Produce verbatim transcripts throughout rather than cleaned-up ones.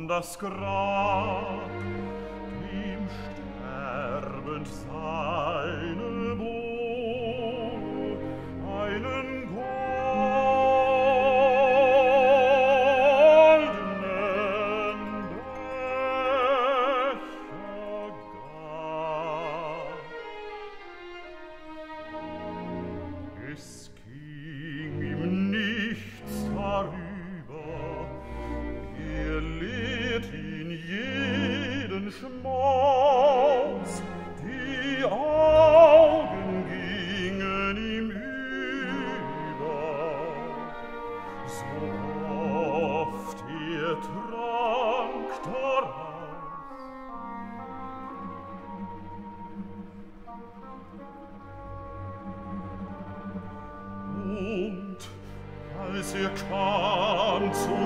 an das Grab, ihm sterbend seine Bohne, einen goldenen Becher gab. Es ging ihm nichts darüber, er litt ihn jeden Schmaus, die Augen gingen ihm über, so oft er trank daraus. Und als er kam zu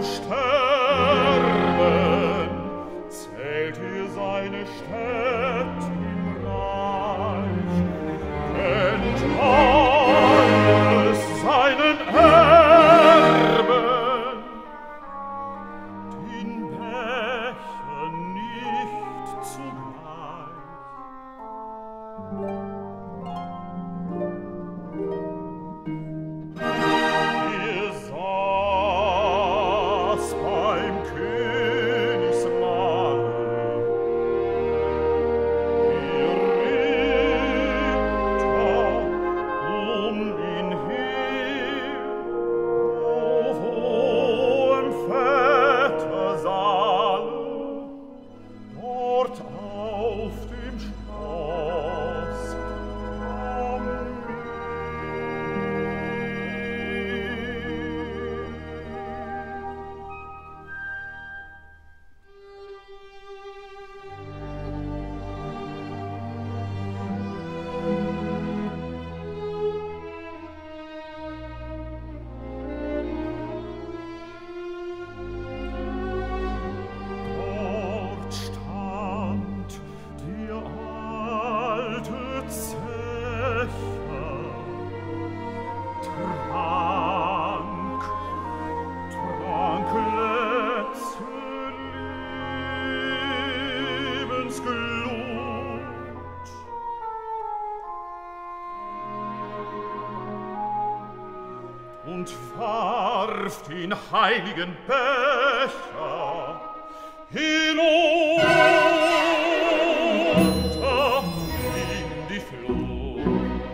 sterben, zählt er seine Städt im Reich, kennt alles seinen Erben, den Becher nicht zugleich. Er saß beim Königsmahle, er redete um ihn her, auf hohem Vätersaale, dort auf dem Schloss am Dort stand der alte Zecher, trank, trank letzte Lebensglut. Und warf den heiligen Becher hinunter in die Flut.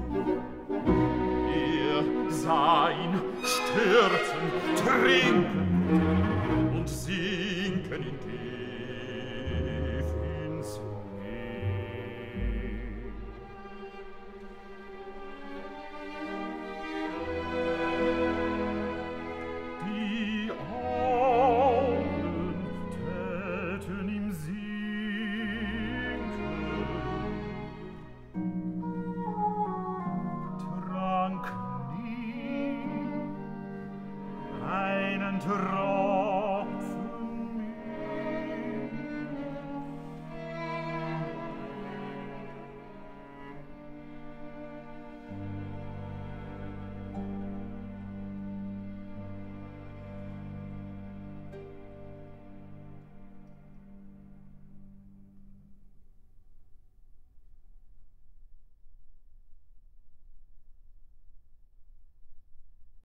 Er sah ihn stürzen, trinken und sinken in tief ins Meer. Die Augen täten ihm sinken, trank nie einen Tropfen